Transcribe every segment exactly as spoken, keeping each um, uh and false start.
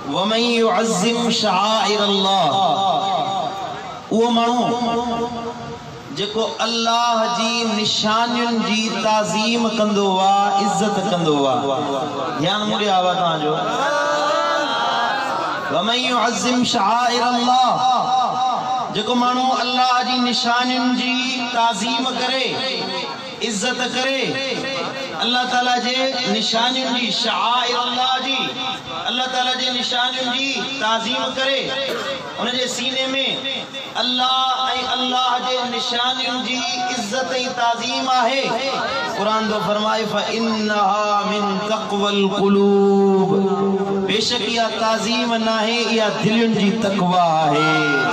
वमन युअज़्ज़िम शआइर अल्लाह, वो माण्हू जेको अल्लाह जी निशानियुनि जी ताज़ीम कंदो आहे, इज़्ज़त कंदो आहे। ध्यान मुड़े आवा तव्हांजो। वमन युअज़्ज़िम शआइर अल्लाह, जेको माण्हू अल्लाह जी निशानियुनि जी ताज़ीम करे, इज़्ज़त करे, अल्लाह ताला जे निशानियुनि जी, शआइर अल्लाह जी, अल्लाह ताला जे निशानियुनि जी ताज़ीम करे, उन जे सीने में अल्लाह ऐं अल्लाह जे निशानियुनि जी इज़्ज़त ऐं ताज़ीम आहे। क़ुरान तो फरमाए फ़इन्नहा मिन तक़वल क़ुलूब, बेशक इहा ताज़ीम नाहे, इहा दिलुनि जी तक़वा आहे।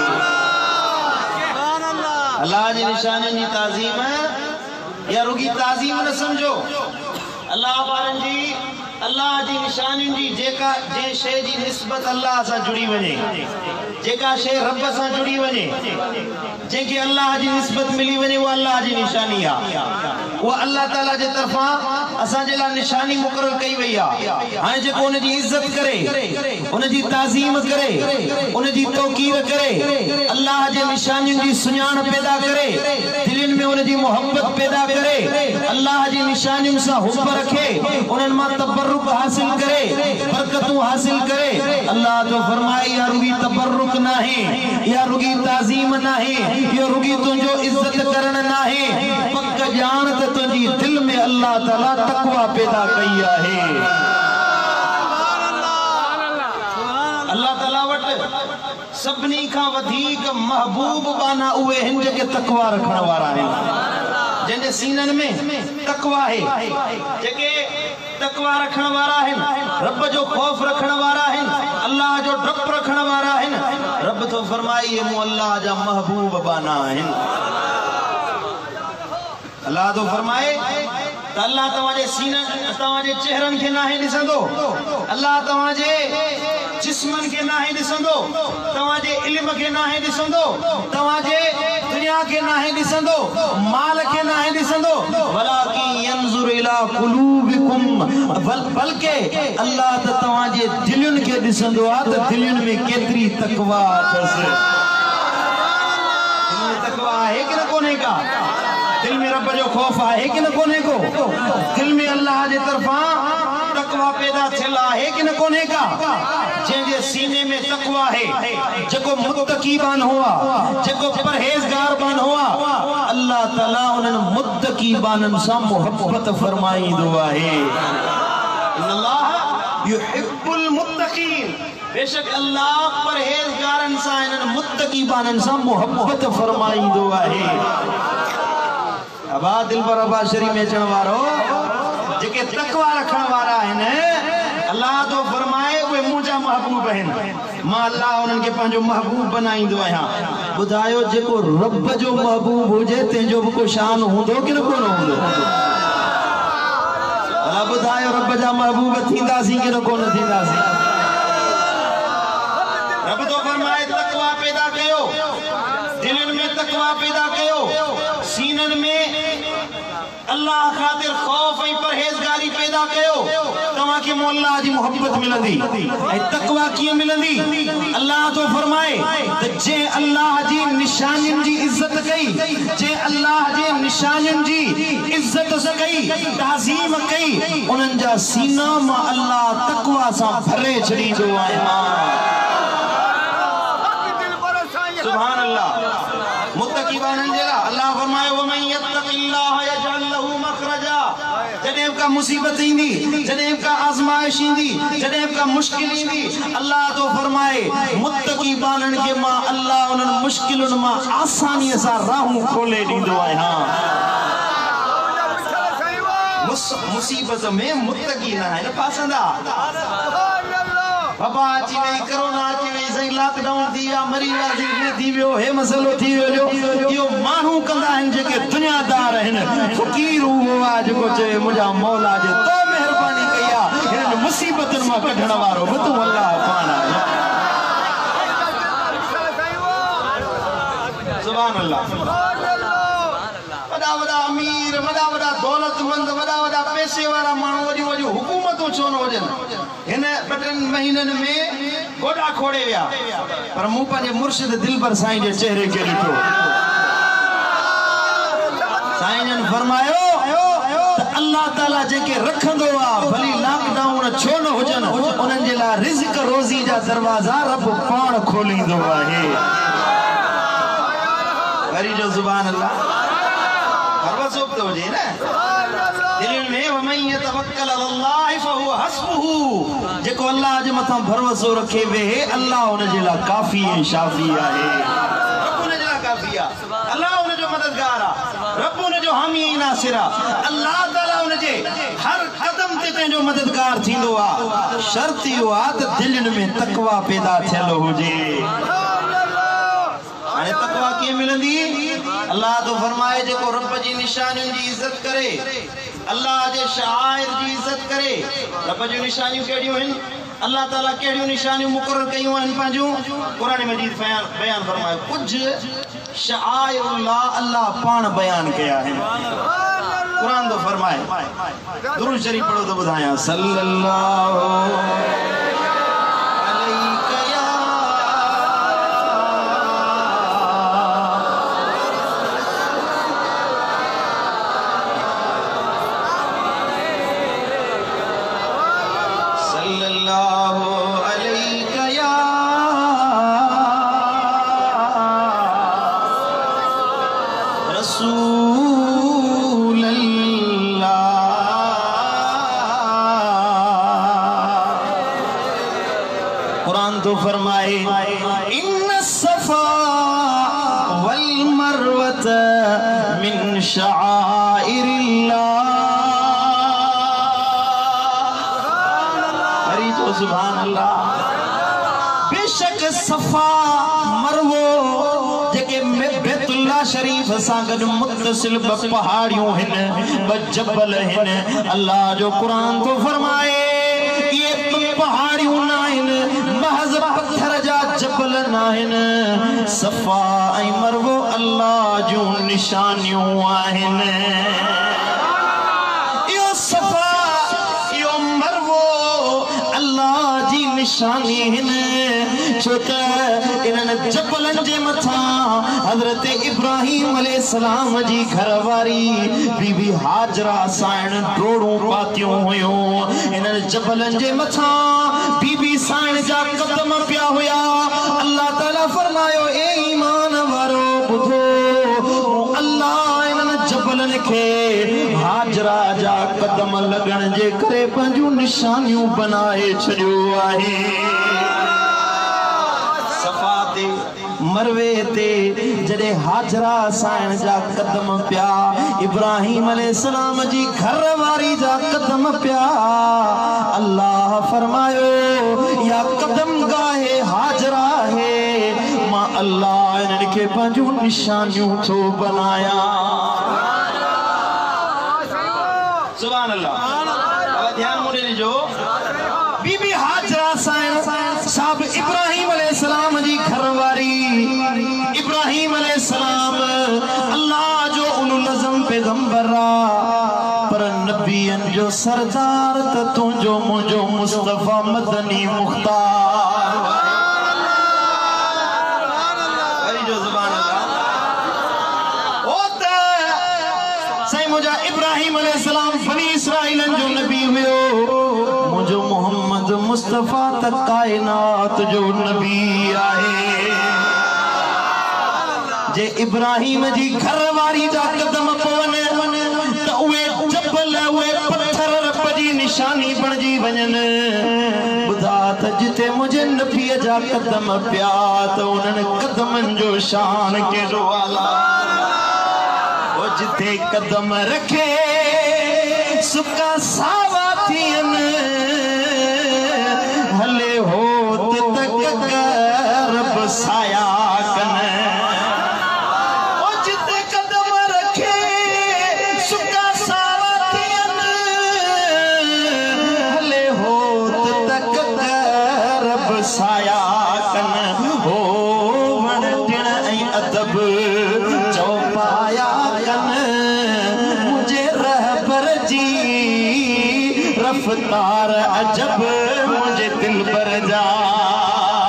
अल्लाह जी निशानियुनि जी ताज़ीम या रुगी ताज़ीम न समझो। अल्लाह वारनि जी, अल्लाह जी निशानियुनि जी जेका जे शइ जी निस्बत अल्लाह सां जुड़ी वञे, जेका शइ रब सां जुड़ी वञे, जंहिंखे अल्लाह जी निस्बत मिली वञे, उहा अल्लाह जी निशानी आहे। उहा अल्लाह ताला जे तरफ़ां असांजे लाइ निशानी मुक़ररु कई वई आहे। हाणे जेको उन जी इज़्ज़त करे, उन जी ताज़ीम करे, उन जी तौक़ीर करे, अल्लाह जे निशानियुनि जी सुञाण पैदा करे, दिलनि में उन जी मोहब्बत पैदा करे, अल्लाह जी निशानियुनि सां हुब रखे, उन्हनि मां तबर्रुक हासिल करे, बरकतूं हासिल करे। अल्लाह तो फरमाए या रुगी तबर्रुक नाहे, या रुगी ताज़ीम नाहे, या रुगी तुंहिंजो इज़्ज़त करण नाहे, पक जान त तुंहिंजी दिल में अल्लाह ताला तक़वा पैदा कई आहे। अल्लाह ताला वटि सभिनी खां वधीक महबूब बाना उहे आहिनि जेके तक़वा रखण वारा आहिनि, जंहिंजे सीननि में तक़वा आहे, जेके तक़वा रखण वारा आहिनि, रब जो ख़ौफ़ रखण वारा आहिनि, अल्लाह जो डप रखण वारा आहिनि। रब तो फरमाए ये मूं अल्लाह जा महबूब बाना आहिनि। अल्लाह तो फरमाए त अल्लाह तव्हांजे सीननि, तव्हांजे चेहरनि खे नाहे ॾिसंदो, अल्लाह तव्हांजे जिस्मनि खे नाहे ॾिसंदो, तव्हांजे इल्म खे नाहे ॾिसंदो, तव्हांजे दुनिया खे नाहे ॾिसंदो, माल खे नाहे ॾिसंदो, वलाकिन यंज़ुर इला क़ुलूबिकुम, बल्कि अल्लाह त तव्हांजे दिलुनि खे ॾिसंदो आहे त दिलुनि में केतिरी तक़वा अथसि। तक़वा आहे कि न कोन्हे का? दिल में रब जो ख़ौफ़ आहे कि न कोन्हे को? दिल में अल्लाह जे तरफ़ां तक़वा पैदा थियल आहे कि न कोन्हे का? जंहिंजे सीने में तक़वा आहे, जेको मुत्तकी बान हुआ, जेको परहेज़गार बान हुआ, अल्लाह ताला उन्हनि मुत्तकी बाननि सां मोहब्बत फरमाईंदो आहे। अल्लाह युहिब्बुल मुत्तकीन, बेशक अल्लाह परहेज़गारनि सां, इन्हनि मुत्तकी बाननि सां मोहब्बत फरमाईंदो आहे। अबा दिल पर अबा शरीफ में अचण वारो जेके तक़वा रखण वारा आहिनि, अल्लाह तो फरमाए उहे मुंहिंजा महबूब आहिनि, मां अल्लाह उन्हनि खे पंहिंजो महबूब बनाईंदो आहियां। ॿुधायो जेको रब जो महबूब हुजे तंहिंजो बि को शान हूंदो कि न कोन हूंदो? अल्लाह ॿुधायो रब जा महबूब थींदासीं कि न कोन थींदासीं? रब तो फरमाए तक़वा पैदा कयो, दिलनि में तक़वा पैदा कयो, सीननि में अल्लाह खातिर ख़ौफ़ ऐं परहेज़गारी पैदा कयो, तव्हांखे मूं अल्लाह जी मोहब्बत मिलंदी। ऐं तक़वा कीअं मिलंदी? अल्लाह तो फरमाए त जंहिं अल्लाह जी निशानियुनि जी इज़्ज़त कई, जंहिं अल्लाह जे निशानियुनि जी इज़्ज़त कई, ताज़ीम कई, उन्हनि जा सीना मां अल्लाह तक़वा सां भरे छॾींदो आहे। सुभान अल्लाह। मुत्तकी बाननि जे लाइ अल्लाह फरमाए वमन यत्तक़िल्लाह यजअल लहू मखरजा, जॾहिं का मुसीबत ईंदी, जॾहिं का आज़माइश ईंदी, जॾहिं का मुश्किल ईंदी, अल्लाह तो फरमाए मुत्तकी बाननि खे मां अल्लाह उन्हनि मुश्किलुनि मां आसानीअ सां राहूं खोले ॾींदो आहियां। मुसीबत में मुत्तकी न आहिनि फासंदा। बाबा अची वई, कोरोना अची वई, सही लॉकडाउन थी विया, मरीज़ थी वियो, हे मसइलो थी वियो, इहो माण्हू कंदा आहिनि जेके दुनियादार आहिनि। फ़क़ीर उहो आहे जेको चए मुंहिंजा मौला जे तो महिरबानी कई आहे, हिननि मुसीबतुनि मां कढण वारो बि तूं अल्लाह पाण आहे। सुभान अल्लाह। वॾा वॾा अमीर, वॾा वॾा दौलतमंद, वॾा वॾा पैसे वारा माण्हू, वॾियूं वॾियूं हुकूमतूं छो न हुजनि, हिन ॿ टिनि महीननि में गोडा खोड़े विया पर मूं पंहिंजे मुर्शिद दिलबर साईं जे चेहरे खे ॾिठो साईं जन फरमायो अल्लाह ताला जेके रखंदो आहे भली लॉकडाउन छो न हुजनि उन्हनि जे लाइ रिज़्क रोज़ी जा दरवाज़ा रब पाण खोलींदो आहे वरी जो ज़ुबान अल्लाह भरोसो तो हुजे न दिल में वमन यतवक्कल अलल्लाह फहुव हस्बुहु जेको अल्लाह जे मथां भरोसो रखे वेहे अल्लाह उन जे लाइ काफ़ी ऐं शाफ़ी आहे रब उन जे लाइ काफ़ी आहे अल्लाह उन जो मददगार आहे रब उन जो हामी ऐं नासिर आहे अल्लाह ताला उन जे हर कदम ते पंहिंजो मददगार थींदो आहे शर्त इहो आहे त दिलनि में तक़वा पैदा थियल हुजे हाणे तक़वा कीअं मिलंदी अल्लाह तो फरमाए जेको रब जी निशानियुनि जी इज़त करे अल्लाह जे शाइर जी इज़त करे रब जी निशानियूं कहिड़ियूं आहिनि अल्लाह ताला कहिड़ियूं निशानियूं मुक़रर कयूं आहिनि पंहिंजूं क़ुरान मजीद बयान फरमाए कुझु शाइरुल्लाह अल्लाह पाण बयान कया आहिनि कुरान तो फरमाए दुरूद शरीफ पढ़ो तो ॿुधायां सल्लल्लाहु तो फरमाए इन्न सफा वल मरवत मिन शआइरिल्लाह अरे तो सुभान अल्लाह बेशक सफा मरवो जेके बैतुल्लाह शरीफ सां गॾु मुत्तसिल ब पहाड़ियूं आहिनि ब जबल आहिनि अल्लाह जो क़ुरान तो फरमाए ये पहाड़ियूं न आहिनि महज़ पत्थर जा जबल न आहिनि सफ़ा ऐं मरवो अल्लाह जूं निशानियूं आहिनि इहो सफ़ा इहो मरवो अल्लाह जी निशानी आहिनि छो त इन्हनि जबलनि जे मथां हज़रत इब्राहिम अलैहिस्सलाम जी घरवारी बीबी हाजरा साइण डोड़ूं पातियूं हुयूं इन्हनि जबलनि जे मथां बीबी साइण जा कदम पिया हुया अल्लाह ताला फरमायो ए ईमान वारो ॿुधो अल्लाह इन्हनि जबलनि खे हाजरा जा कदम लॻण जे करे पंहिंजूं निशानियूं बनाए छॾियो आहे सफ़ा ते मरवे ते जॾहिं हाजरा साइण जा कदम पिया इब्राहिम अलैहिस्सलाम जी घरवारी जा कदम पिया अल्लाह फरमायो या कदम गाहे हाजरा है मां अल्लाह इन्हनि खे पंहिंजूं निशानियूं थो बनाया सुभान अल्लाह अब ध्यान मुड़े ॾिजो बीबी हाजरा साइण साहब इब्राहिम अलैहिस्सलाम जी घरवारी इब्राहिम अलैहिस्सलाम अल्लाह जो उलुल अज़म पैगंबर पर नबियन जो सरदार त तुझो मुझो मुस्तफा मदनी मुख्तार अरे जो ज़ुबान अल्लाह ओ त सही मुझा इब्राहिम अलैहिस्सलाम बनी इसराइलन जो नबी हुयो मुझो मोहम्मद मुस्तफा त कायनात जो नबी आहे जे इब्राहिम जी घरवारी जा कदम पवन त उहे जबल उहे पत्थर रब जी निशानी बणजी वञनि ॿुधा त जिते मुंहिंजे नबीअ जा कदम पिया त उन्हनि कदमनि जो शान केॾो आला ओ जिते कदम रखे सुका सावा थियनि हले हो तक रब साया कने साया कन हो वण टिण ऐं अदब चौपाया कन मुझे रहबर जी रफ्तार अजब मुझे दिल पर जा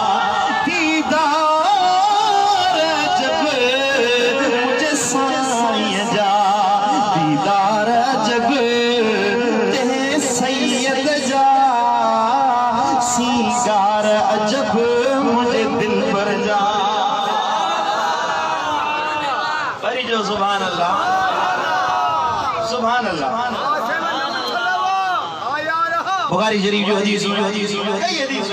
सीगार अजब मुझे दिल पर जा परी जो सुभान अल्लाह सुभान अल्लाह बुखारी शरीफ जो हदीस जो हदीस जो कई हदीस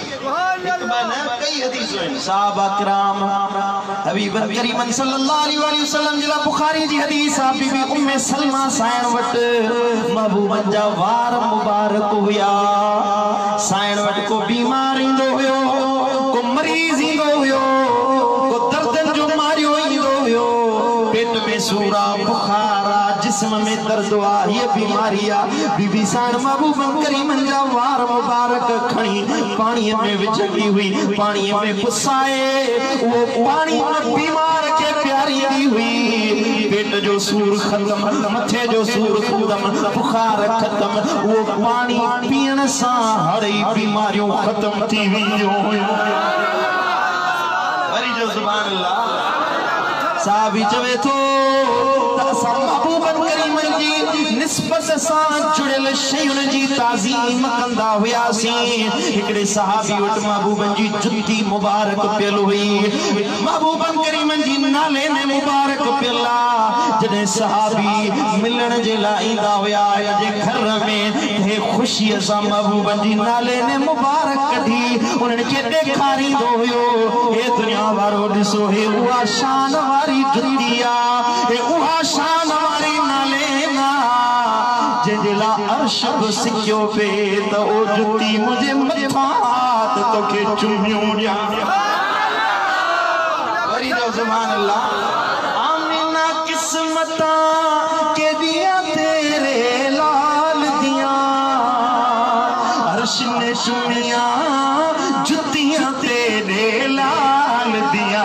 कई हदीस साहबा किराम हबीबन करीमन सल्लल्लाहु अलैहि वसल्लम जिला बुखारी जी हदीस आ बीबी उम्मे सलमा साइण वट महबूबन जा वार मुबारक हुया साइण वट को बीमार इंदो हुयो को मरीज इंदो हुयो को दर्दन जो मारियो इंदो हुयो पेट में सूरा बुखारा जिस्म में दर्द आ ये बीमारिया बीबी साइण महबूबन करीमन जा वार मुबारक खणी पानी में विझंदी हुई पानी में पुसाए वो पानी में बीमार के प्यारी दी हुई पेट जो सूर खत्म मथे जो सूर खत्म बुखार खत्म वो पानी पीण सा हर बीमारियों खत्म थी वियो वरी जो सुभान अल्लाह साहबी चवे तो महबूबन करीमन जी निस्बत सा जुड़ल शयुन जी ताज़ीम कंदा हुयासी एकड़े सहाबी वट महबूबन जी जुत्ती मुबारक पियल हुई महबूबन करीमन जी नाले ने मुबारक पियला जने सहाबी मिलण जे लाइ इंदा हुया जे घर में हे खुशी सा महबूबन जी नाले ने मुबारक कढी उन्हनि खे ॾेखारींदो हुयो हे दुनिया वारो ॾिसो हे उहा शान वारी जुत्ती आ हे उहा शान वारी नाले ना जंहिंला अर्श बि सिकियो पे त ओ जुत्ती मुझे मथां त तोखे चुमियो ॾियां वरी जो सुभान अल्लाह आमीना किस्मता के दिया तेरे लाल दिया अर्श ने चुमिया जुत्तियां तेरे लाल दिया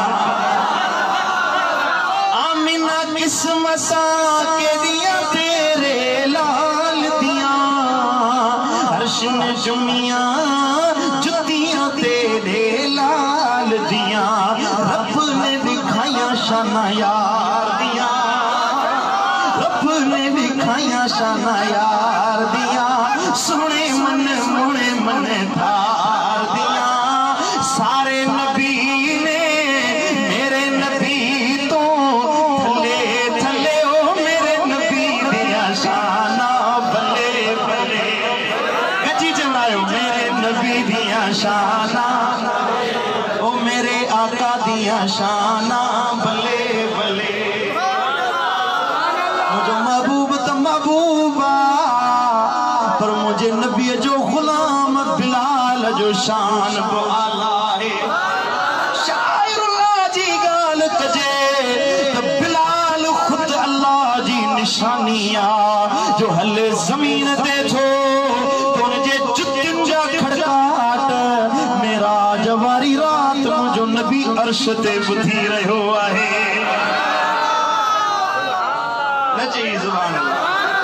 आमीना किस्मता के दिया तेरे लाल दिया अर्श ने चुमिया जुत्तियां तेरे लाल दिया रब ने दिखाया शाना यार दिया रब ने दिखाया शाना यार दिया सोने मन मोने मन धार दिया सारे नबी ने मेरे नबी तो थले थले ओ मेरे नबी दिया शाना भले भले कची चलायो मेरे नबी दिया शाना ओ मेरे आका दिया शाना भले भले मुझे महबूब तो महबूबा पर मुझे नबी जो गुलाम बिलाल जो शान बो आला है शायरुल्लाह जी गाल कजे तो बिलाल खुद अल्लाह जी निशानिया जो हले जमीन दे थो तो जे जुतिन जा खड़काट मेरा जवारी रात मुझो नबी अर्श ते बुधी रहो आहे नची सुभान अल्लाह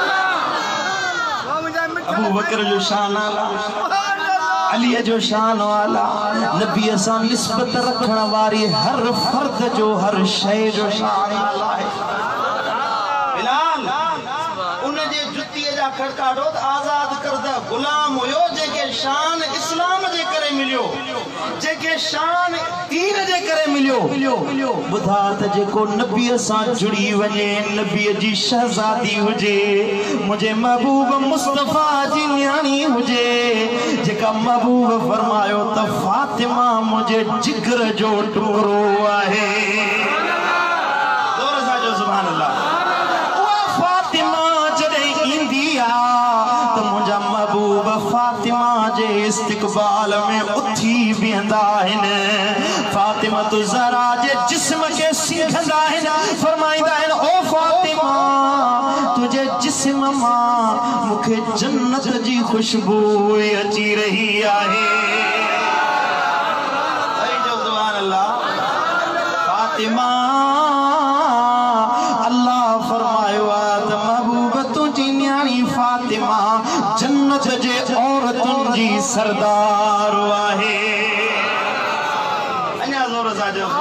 अबू बकर जो शान आला अली जो शान वाला नबी सां निस्बत रखण वारी हर फर्द जो हर शय जो शान आला है बिलाल उन जे जुत्ती जा खड़काटो आजाद करदा गुलाम हुयो जेके शान इस्लाम जे करे मिलियो जेके शान दीन जे करे मिलियो बुधा त जेको नबी सां जुड़ी वने नबी जी शहजादी हुजे मुझे महबूब मुस्तफा जी न्याणी हुजे जेका महबूब फरमायो त फातिमा मुझे जिगर जो टुकड़ो आहे जोर सां जो सुभान अल्लाह उहा फातिमा जॾहिं ईंदी आ त मुंहिंजा महबूब फातिमा जे इस्तक़बाल में उथी बीहंदा आहिनि फातिमा तो ज़हरा जे जिस्म के सीखंदा आहिनि फरमाईंदा आहिनि ओ फातिमा तुझे जिस्म मां मूंखे जन्नत जी खुशबू अची रही आहे सुभान अल्लाह फातिमा अल्लाह फरमायो त महबूब तुझी न्याणी फातिमा जन्नत जे औरतुनि जी सरदार आहे अञा ज़ोर सां जो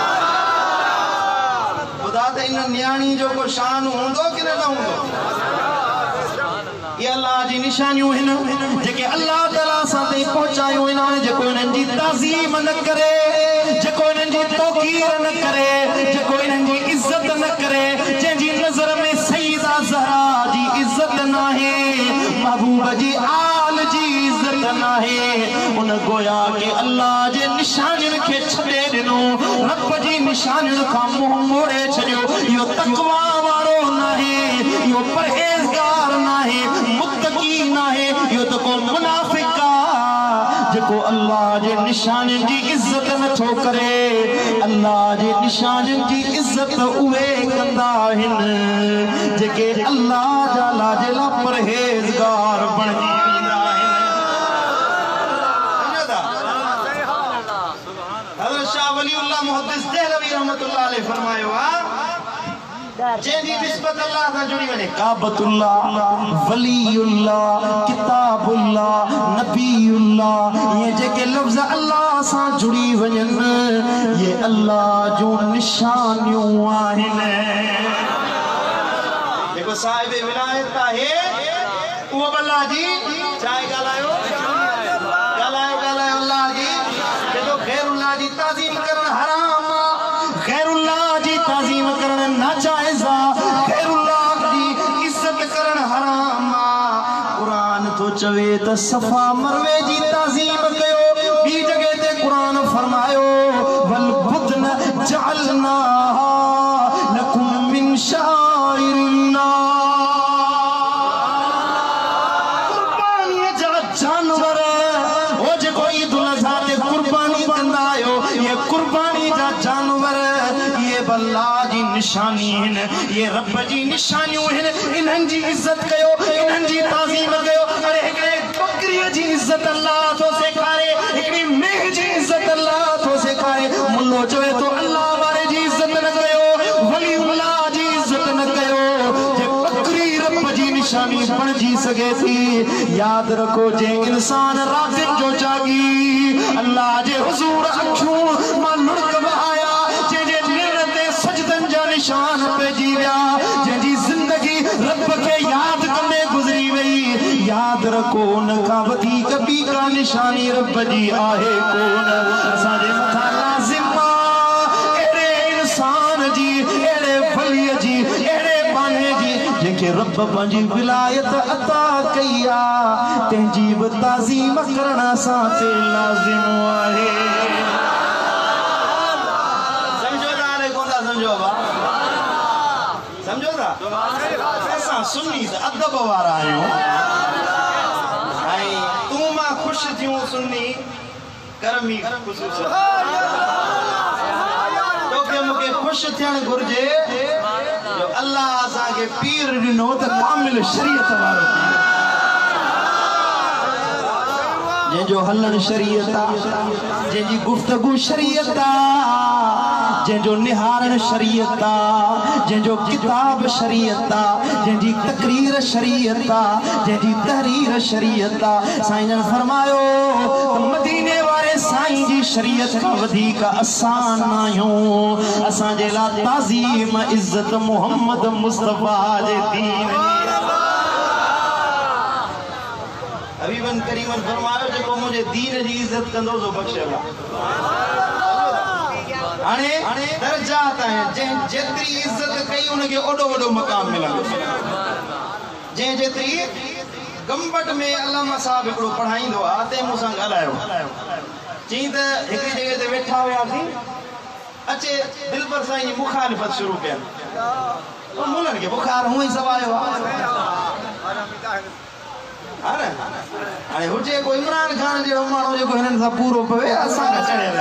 ॿुधा त इन न्याणी जो को शान हूंदो कि न हूंदो ये अल्लाह जी जी निशानियूं हिन जेके अल्लाह ताला सां ताईं पहुचायूं हिन जेको इन्हनि जी ताज़ीम न करे जेको इन्हनि जी तौक़ीर न करे जेको इन्हनि जी इज़त न करे जंहिंजी नज़र में सईदा ज़हरा जी इज़त नाहे महबूब जी आल जी इज़त नाहे उन गोया के अल्लाह जे निशानियुनि खे छॾे ॾिनो रब जी निशानियुनि खां मुंहुं मोड़े छॾियो इहो तक़वा वारो नाहे इहो परहेज़गार नाहे मुत्तकी नाहे इहो त को मुनाफ़िक़ आहे जेको अल्लाह जे निशानियुनि जी इज़त नथो करे अल्लाह जे निशानियुनि जी इज़त उहे कंदा आहिनि जेके अल्लाह जा लाजिला परहेज़गार बणजी वेंदा आहिनि हज़रत शाह वलीउल्लाह मुहद्दिस देहलवी रहमतुल्लाह अलैहि फरमायो आहे जेंदी निस्बत अल्लाह सां जुड़ी वञे काबतुल्लाह वलीउल्लाह किताबुल्लाह नबीउल्लाह ये जेके लफ्ज़ अल्लाह सां जुड़ी वञनि ये अल्लाह जो निशानियूं आहिनि जेको साहिब विलायत आहे उहो अल्लाह जी चाहे ॻाल्हायो ॻाल्हायो ॻाल्हायो अल्लाह जी जेको ग़ैरुल्लाह जी ताज़ीम करणु हराम आहे ग़ैरुल्लाह जी ताज़ीम करणु नाजाइज़ आहे ग़ैरुल्लाह जी इज़त करणु हराम आहे क़ुरान तो चवे त सफ़ा मरवे जी ताज़ीम कयो ॿी जगह ते क़ुरान फरमायो वल बुदन जअलनाहा लकुम मिन शाइरिल्लाह जानवर ओ जेको ईद उल अज़हा ते कुर्बानी कंदा आहियो ये कुर्बानी जा जानवर ये अल्लाह जी निशानी हिन ये रब जी निशानियूं हिन इन्हनि जी इज़त कयो इन्हनि जी ताज़ीम कयो अरे हिकिड़े बकरीअ जी इज़त अल्लाह थो सेखारे हिकिड़ी मेह जी इज़त अल्लाह थो सेखारे मुल्लो चवे तो अल्लाह वारे जी इज़त न कयो वलीउल्लाह जी इज़त न कयो जे बकरी रब जी निशानी बणजी सघे थी याद रखो जे इंसान रातिन जो जागी अल्लाह जे हुजूर अखियूं मां लुढ़क बहाया जंहिंजे निर ते सजदन जा निशान पइजी विया जंहिंजी ज़िंदगी रब खे यादि कंदे गुज़री वई याद रखो उन खां वधीक ॿी का निशानी रब जी आहे कोन असांजे मथां लाज़िम आहे अहिड़े इंसान जी अहिड़े वलीअ जी अहिड़े बाने जी जेके रब पंहिंजी विलायत अता कई आहे तंहिंजी बि ताज़ीम करण असां ते लाज़िम आहे समझो था हाणे कोन था समझो बा समझो था असां सुन्नी अदब वारा आहियूं ऐं तूं मां ख़ुशि थियूं सुन्नी करमी ख़ुशूस तोखे मूंखे ख़ुशि थियणु घुरिजे जो अल्लाह असांखे पीर ॾिनो त कामिल शरीयत वारो जंहिंजो हलण शरीयत आहे जंहिंजी गुफ़्तगू शरीयत आहे जंहिंजो निहारण शरीयत आहे जंहिंजो किताब शरीयत आहे जंहिंजी तकरीर शरीयत आहे जंहिंजी तहरीर शरीयत आहे साईं जन फरमायो त मदीने वारे साईं जी शरीयत खां वधीक आसान आहियूं असांजे लाइ ताज़ीम इज़त मोहम्मद मुस्तफ़ा जे दीन जी हबीबन करीमन फरमायो जेको मुझे दीन जी इज्जत कंदो जो बख्शे हाणे दर्जात आहिनि जंहिं जेतिरी इज़त कई उनखे ओॾो वॾो मक़ाम मिलंदो जंहिं जेतिरी गंबट में अल्लामा साहब हिकिड़ो पढ़ाईंदो आहे ते मूंसां ॻाल्हायो चई त हिकिड़ी जॻह ते वेठा हुयासीं अचे दिलबर साईं जी मुखालिफ़त शुरू कयनि मुननि खे बुखार हूअं ई सवायो आहे हाणे हुजे को इमरान खान जहिड़ो माण्हू जेको हिननि सां पूरो पवे असां न चढ़ियल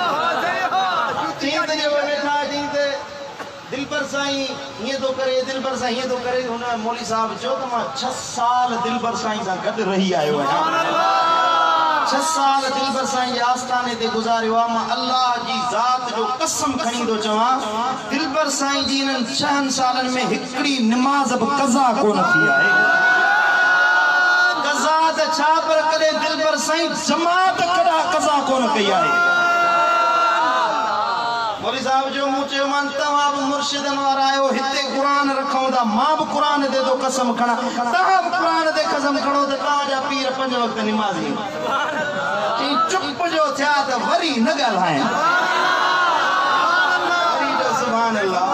चई त वेठा चई त दिलबर साईं हीअं थो करे दिलबर साईं हीअं थो करे हुन मौली साहब चयो त मां छह साल दिलबर साईं सां गॾु रही आयो आहियां छह साल दिलबर साईं जे आस्थाने ते गुज़ारियो आहे मां अल्लाह जी ज़ात जो कसम खणी थो चवां दिलबर साईं जी हिननि छहनि सालनि में हिकिड़ी निमाज़ बि क़ज़ा कोन थी आहे क़ज़ा त छा पर कॾहिं दिलबर साईं जमात कॾहिं क़ज़ा कोन कई आहे मौली साहब साहब जो मुँह चयो मान तव्हां बि मुर्शिदनि वारा आहियो हिते क़ुरान रखूं था मां बि क़ुरान ते थो कसम खणा तव्हां बि क़ुरान ते कसम खणो त तव्हांजा पीर पंज वक़्त निमाज़ी चुप जो थिया त वरी न ॻाल्हाइनि सुभान अल्लाह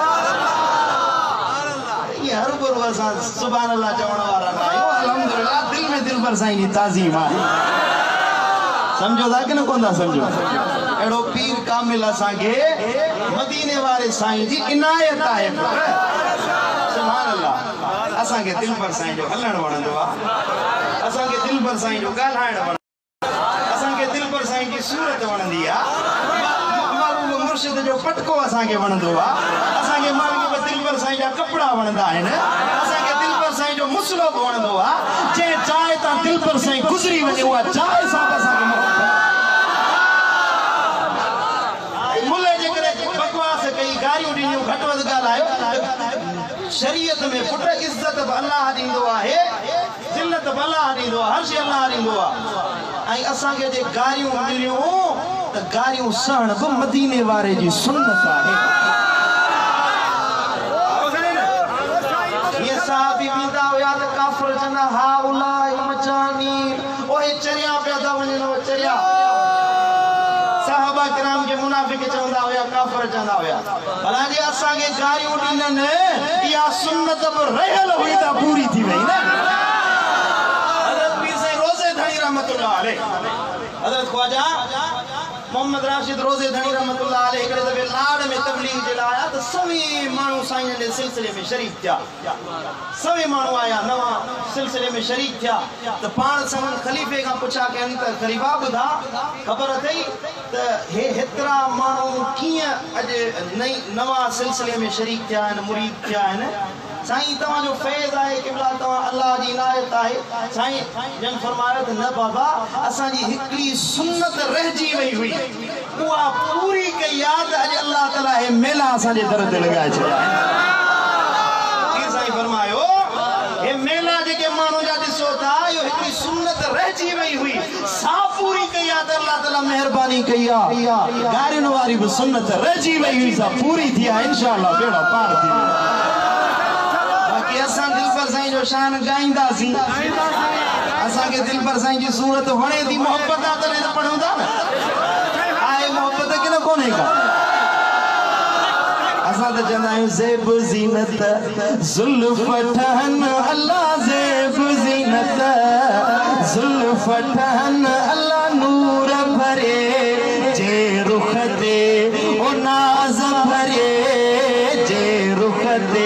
ये हर गुरु असां सुभान अल्लाह चवण वारा न आहियूं अल्हम्दुलिल्लाह दिल में दिल पर साईं जी ताज़ीम आहे समझो था कि न कोन था समझो अड़ो पीर कामिल असांखे मदीने वारे साईं जी इनायत आहे सुभान अल्लाह असांखे दिल पर साईं जो हलण वणंदो आहे असांखे दिल पर साईं जो ॻाल्हाइण वणंदो असांखे दिल पर साईं जी सूरत वणंदी आहे महबूब मुर्शिद जो पटको असांखे वणंदो आहे असांखे महबूब दिल पर साईं जा कपिड़ा वणंदा आहिनि असांखे दिल पर साईं जो मुसलो बि वणंदो आहे जंहिं चाहे तां दिल पर साईं गुज़री वञे उहा चाहे सां असांखे मुल्ले जे करे बकवास कई गारियूं ॾिनियूं घटि वधि ॻाल्हायो शरीयत में पुट इज़त बि अल्लाह ॾींदो आहे ज़िल्लत बि अल्लाह ॾींदो आहे हर शइ अल्लाह ॾींदो आहे ऐं असांखे जे गारियूं मिलियूं त गारियूं सहण बि मदीने वारे जी सुन्नत आहे ये साहबी पींदा हुया त काफ़िर चवंदा हा उलाए मचानी ओए चरिया पिया था वञनि चरिया साहबा किराम के मुनाफिक चवंदा हुया काफ़िर चवंदा हुया भला जे असांखे गारियूं ॾिननि इहा सुन्नत बि रहियल हुई त पूरी थी वई न हज़रत पीर साईं रोज़े धणी रहमतुल्लाह अलैह हज़रत ख्वाजा मोहम्मद राशिद रोज़े धणी रहमतुल्लाह अलैह हिकिड़े दफ़े लाड़ में तबलीग जे लाइ आया त सभी माण्हू साईं जे सिलसिले में शरीक थिया सभी माण्हू आया नवां सिलसिले में शरीक थिया त पाण संगन ख़लीफ़े खां पुछा कनि त ख़लीफ़ा ॿुधा ख़बर अथई त हे हेतिरा माण्हू कीअं अॼु नई नवां सिलसिले में शरीक थिया आहिनि मुरीद थिया आहिनि साईं तव्हांजो फैज़ आहे क़िबला तव्हां अल्लाह जी इनायत आहे साईं जन फरमायो त न बाबा असांजी हिकिड़ी सुन्नत रहिजी वई हुई उहा पूरी कई यादि अॼु अल्लाह ताला हे मेला असांजे दर ते लॻाए छॾिया आहिनि साईं फरमायो हे मेला जेके माण्हू जा ॾिसो था इहो हिकिड़ी सुन्नत रहिजी वई हुई सा पूरी कई आहे त अल्लाह ताला महिरबानी कई आहे गारियुनि वारी बि सुन्नत रहिजी वई हुई सा पूरी थी आहे इंशाअल्लाह बेड़ा पार थी असां दिल पर साईं जो शान गाईंदासीं असांखे दिल पर साईं जी सूरत वणे थी मोहब्बत आहे तॾहिं त पढ़ूं था न आहे मोहब्बत की न कोन्हे का असां त चवंदा आहियूं ज़ेब ज़ीनत ज़ुल्फ़ ठहन अल्लाह ज़ेब ज़ीनत ज़ुल्फ़ ठहन अल्लाह नूर भरे जे रुख ते ओ नाज़ भरे जे रुख ते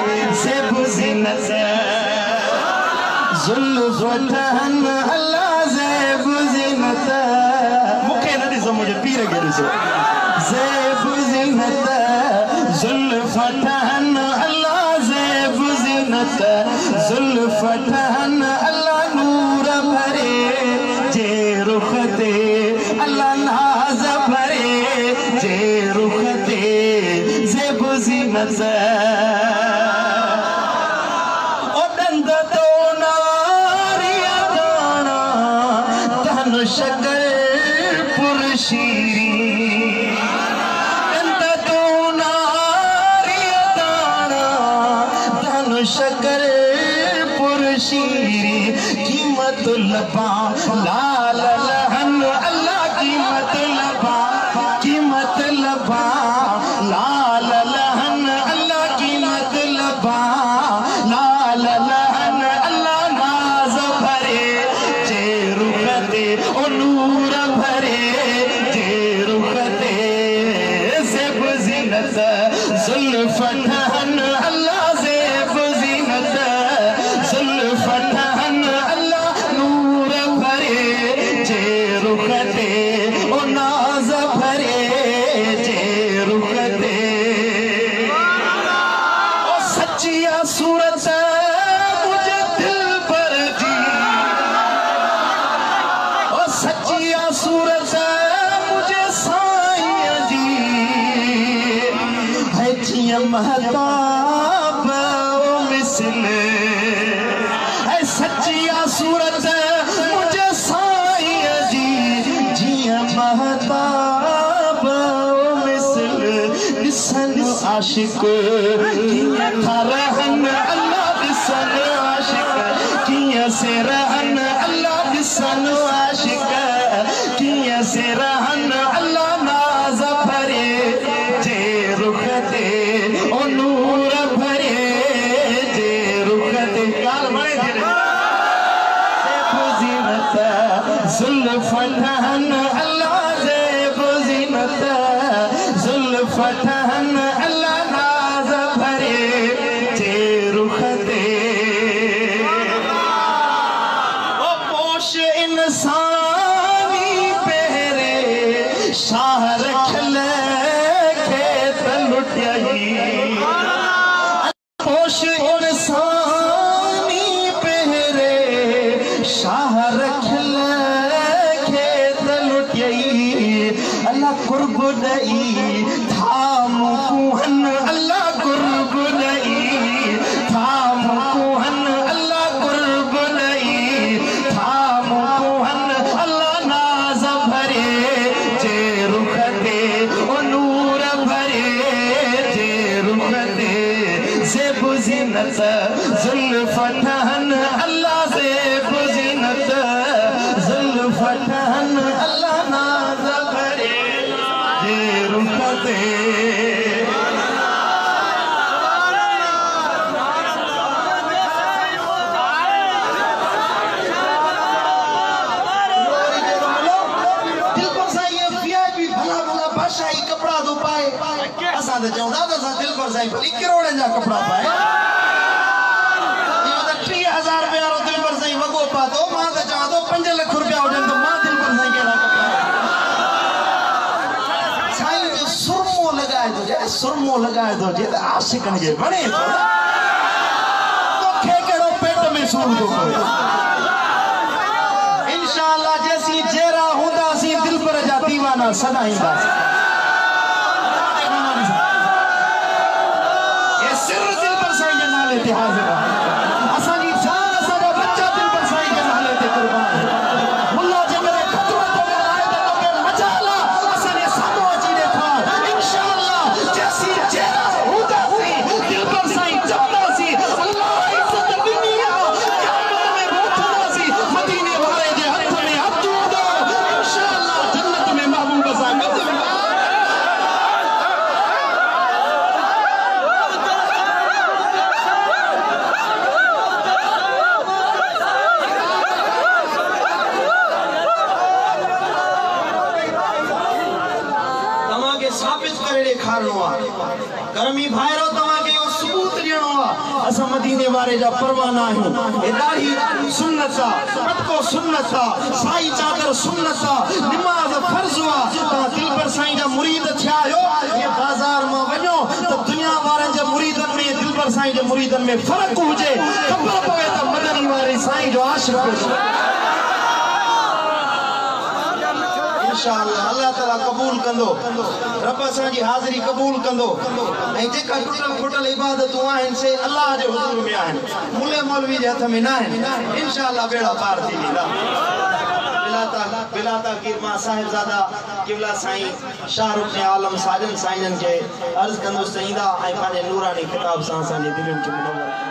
ज़ुल्फ़ ठहन अल्लाह ज़ेब ज़ीनत मूंखे न ॾिसो मुंहिंजे पीर खे ॾिसो ज़ेब ज़ीनत ज़ुल्फ़ ठहन अल्लाह ज़ेब ज़ीनत ज़ुल्फ़ ठहन अल्लाह नूर भरे जे रुख ते अल्लाह नाज़ भरे जे रुख ते ज़ेब ज़ीनत शकर पुरशीरी कंद तो नारिया दाना धन शकर पुरशीरी कीमत लबा लाल लहन अल्लाह कीमत लबा कीमत लबा लाल लहन अल्लाह कीमत लबा लाल लहन अल्लाह नाज भरे जे रुख ते ओ नूर भरे जे रुख ते ज़ेब ज़ीनत ज़ुल्फ़ ठहन अल्लाह ज़ेब ज़ीनत ज़ुल्फ़ ठहन अल्लाह नूर भरे जे रुख ते ओ नाज़ भरे जे रुख ते ओ सच्चिया सूरत मुझे दिल पर जी ओ सच्चिया सूरत मुझे साईं जी है जिया महताब ओ मिसल है सच्चिया सूरत मुझे साईं जी जिया महताब ओ मिसल ॾिस आशिक किया था रहन अल्लाह दिसन आशिक किया से रहन अल्लाह दिसन आशिक किया से रहन अल्लाह नाज भरे जे रुख दे ओ नूर भरे जे रुख दे काल बड़े धीरे से बुजीनत जुल्फतहन अल्लाह से बुजीनत जुल्फतहन अल्लाह नाज भरे जे रुख दे ओ पोश इंसानी पहरे शाह रखल खेत लुटियाई पोश इंसानी पहरे शाह रखल खेत लुटियाई अल्लाह कुर्ब दई थाम कुहन अल्लाह कुर्ब दई थाम कुहन अल्लाह कुर्ब दई थाम कुहन अल्लाह नाज भरे जे रुख दे ओ नूर भरे जे रुख दे से बुजीनत जुल्फतहन अल्लाह से बुजीनत जुल्फतहन अल्लाह नाज भरे जे रुख दे कपड़ा दो पाए असा तो चाहता तो दिल पर साईं भली करोड़न जा कपड़ा पाए टी हजार रुपया दिल पर साईं वगो पातो मां तो चाहतो पंज लख रुपया हुजन तो मां दिल पर साईं केड़ा कपड़ा साईं जो सुरमो लगाए तो जे सुरमो लगाए तो जे आशिकन जे बने तो तोखे केड़ो पेट में सूर तो कोई इंशाअल्लाह जैसी जेरा हुंदा सी दिल पर जा दीवाना सदाईंदा हाजिर असानी जान असाजा बच्चा दिल पर साईं के नाले ते कुर्बान मुल्ला जे मेरे खिदमत में आए तो के मजाला असाने सामो अची देखा इंशाअल्लाह जैसी जेरा हुदा सी दिल पर साईं जपना सी अल्लाह इज्जत दुनिया क़यामत में रोकना सी मदीने वाले जे हथ में हथ दो इंशाअल्लाह जन्नत में महबूब सा गद साबित करे ॾेखारणो आहे करमी भाइरो तव्हांखे इहो सबूत ॾियणो आहे असां मदीने वारे जा परवाना आहियूं हे ॾाढी सुन्नत आहे पटको सुन्नत आहे साई चादर सुन्नत आहे निमाज़ फर्ज़ आहे तव्हां दिल पर साईं जा मुरीद थिया आहियो हे बाज़ार मां वञो त दुनिया वारनि जे मुरीदनि में दिल पर साईं जे मुरीदनि में फ़र्क़ु हुजे ख़बर पवे त मदनी वारे साईं जो आशिक़ इंशाअल्लाह अल्लाह ताला कबूल कंदो रब असां जी हाज़िरी कबूल कंदो ऐं जेका टुटल फुटल इबादतूं आहिनि से अल्लाह जे हुज़ूर में आहिनि मुले मौलवी जे हथ में न आहिनि इंशाअल्लाह बेड़ा पार थी वेंदा बिलाता बिलाता किरमा साहिबजादा किबला साईं शाहरुख ने आलम साजन साईं के अर्ज़ कंदो सईंदा ऐं पंहिंजे नूरानी किताब सां असांजे दिलनि खे मुनव्वर